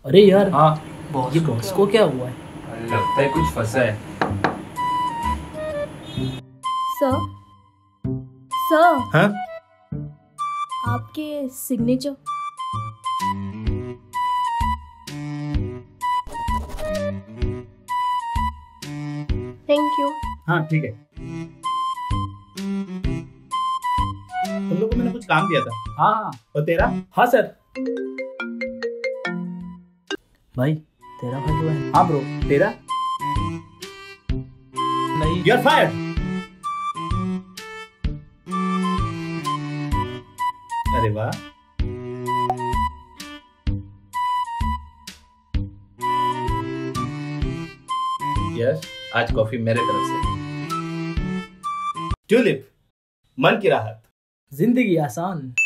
अरे यार, हाँ ये बॉस को क्या हुआ है? लगता है कुछ फंसा है। सर, सर, हाँ? आपके सिग्नेचर। Thank you. हाँ ठीक है। तुम लोग को मैंने कुछ काम दिया था। हाँ और तेरा? हाँ सर। भाई तेरा भाई जो है। हाँ ब्रो, तेरा? नहीं। You are fired. अरे वाह। यस, आज कॉफी मेरे तरफ से। ट्यूलिप, मन की राहत। जिंदगी आसान।